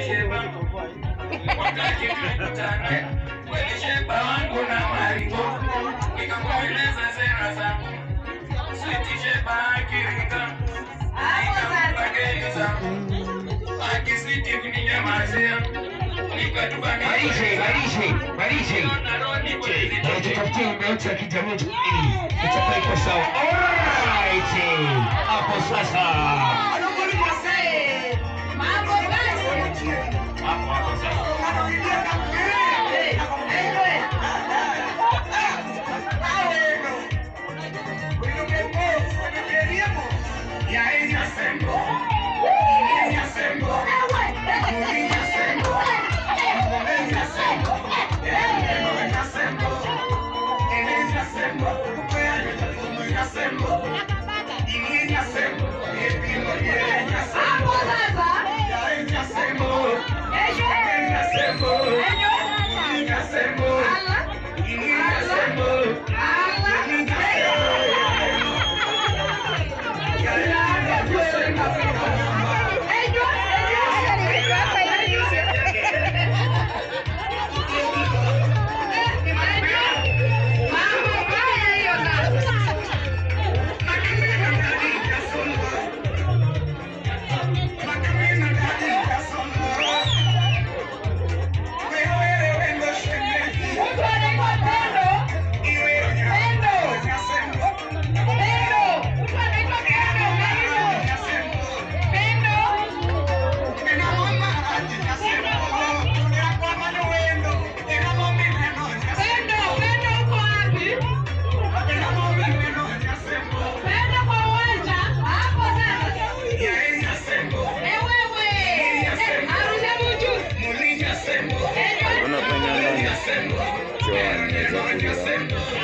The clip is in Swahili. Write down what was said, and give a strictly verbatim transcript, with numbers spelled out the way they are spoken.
Shebah. Wakati tulikutana, kweli Shebah wangu na maringo, nikamweleza sera zangu. Sweet Shebah akirika, nikampa geli zangu. Akisiti kuninyamazia, nikatupa Marishe, Marishe, Marishe. Tunatafutia umeote ya kijamii itakuwa iko sawa. Alright. Hapo sasa. Mambo basi. Hapo hapo sasa. Joan,